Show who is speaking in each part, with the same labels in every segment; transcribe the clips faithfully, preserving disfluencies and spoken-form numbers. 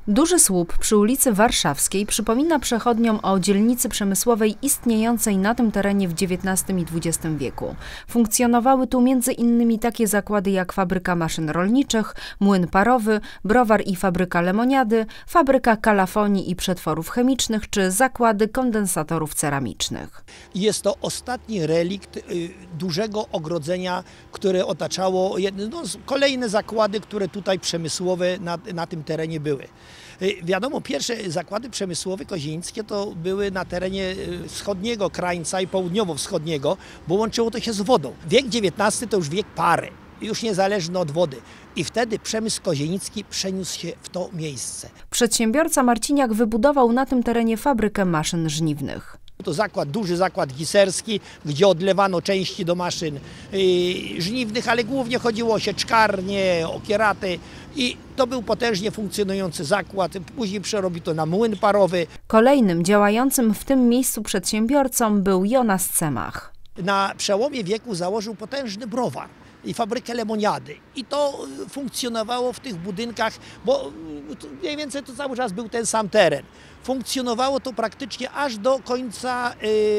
Speaker 1: Duży słup przy ulicy Warszawskiej przypomina przechodniom o dzielnicy przemysłowej istniejącej na tym terenie w dziewiętnastym i dwudziestym wieku. Funkcjonowały tu między innymi takie zakłady jak fabryka maszyn rolniczych, młyn parowy, browar i fabryka lemoniady, fabryka kalafonii i przetworów chemicznych czy zakłady kondensatorów ceramicznych.
Speaker 2: Jest to ostatni relikt y, dużego ogrodzenia, które otaczało no, kolejne zakłady, które tutaj przemysłowe na, na tym terenie były. Wiadomo, pierwsze zakłady przemysłowe kozieńskie to były na terenie wschodniego krańca i południowo-wschodniego, bo łączyło to się z wodą. Wiek dziewiętnasty to już wiek pary, już niezależny od wody. I wtedy przemysł kozienicki przeniósł się w to miejsce.
Speaker 1: Przedsiębiorca Marciniak wybudował na tym terenie fabrykę maszyn żniwnych.
Speaker 2: To zakład, duży zakład giserski, gdzie odlewano części do maszyn yy, żniwnych, ale głównie chodziło o sieczkarnie, o kieraty i to był potężnie funkcjonujący zakład. Później przerobił to na młyn parowy.
Speaker 1: Kolejnym działającym w tym miejscu przedsiębiorcą był Jonas Cemach.
Speaker 2: Na przełomie wieku założył potężny browar i fabrykę lemoniady. I to funkcjonowało w tych budynkach, bo mniej więcej to cały czas był ten sam teren. Funkcjonowało to praktycznie aż do końca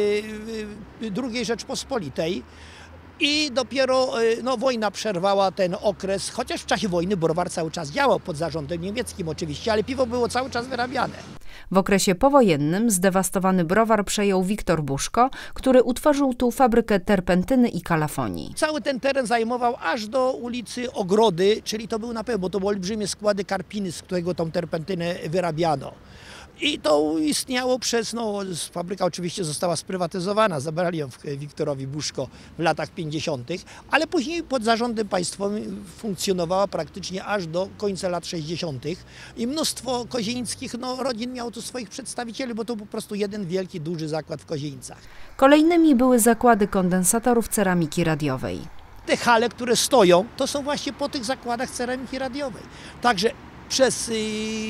Speaker 2: yy, drugiej Rzeczpospolitej. I dopiero no, wojna przerwała ten okres, chociaż w czasie wojny browar cały czas działał pod zarządem niemieckim oczywiście, ale piwo było cały czas wyrabiane.
Speaker 1: W okresie powojennym zdewastowany browar przejął Wiktor Buszko, który utworzył tu fabrykę terpentyny i kalafonii.
Speaker 2: Cały ten teren zajmował aż do ulicy Ogrody, czyli to był na pewno, bo to były olbrzymie składy karpiny, z którego tą terpentynę wyrabiano. I to istniało przez, no fabryka oczywiście została sprywatyzowana, zabrali ją Wiktorowi Buszko w latach pięćdziesiątych, ale później pod zarządem państwowym funkcjonowała praktycznie aż do końca lat sześćdziesiątych. I mnóstwo kozieńskich no, rodzin miało tu swoich przedstawicieli, bo to po prostu jeden wielki, duży zakład w Kozieńcach.
Speaker 1: Kolejnymi były zakłady kondensatorów ceramiki radiowej.
Speaker 2: Te hale, które stoją, to są właśnie po tych zakładach ceramiki radiowej. Także przez yy,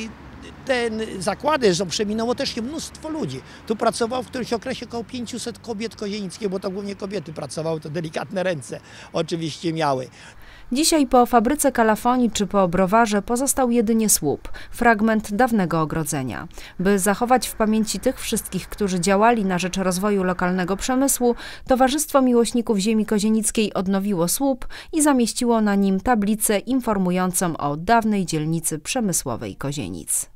Speaker 2: ten zakłady, zresztą przeminęło też się mnóstwo ludzi. Tu pracowało w którymś okresie około pięciuset kobiet kozieńskich, bo to głównie kobiety pracowały, to delikatne ręce oczywiście miały.
Speaker 1: Dzisiaj po fabryce kalafonii czy po browarze pozostał jedynie słup, fragment dawnego ogrodzenia. By zachować w pamięci tych wszystkich, którzy działali na rzecz rozwoju lokalnego przemysłu, Towarzystwo Miłośników Ziemi Kozienickiej odnowiło słup i zamieściło na nim tablicę informującą o dawnej dzielnicy przemysłowej Kozienic.